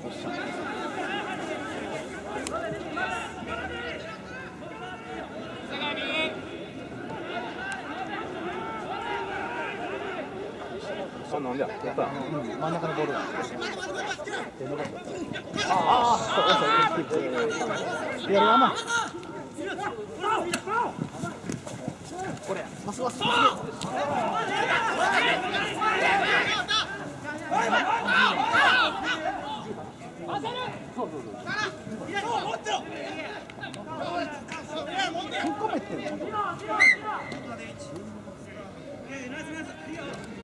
あ、なんでやった。 真ん中のボールが。左はまあ。これ、ますます。